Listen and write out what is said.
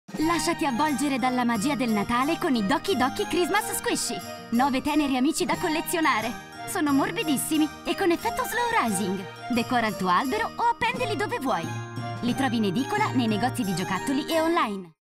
Lasciati avvolgere dalla magia del Natale con i Doki Doki Christmas Squishy. 9 teneri amici da collezionare. Sono morbidissimi e con effetto slow rising. Decora il tuo albero o appendili dove vuoi. Li trovi in edicola, nei negozi di giocattoli e online.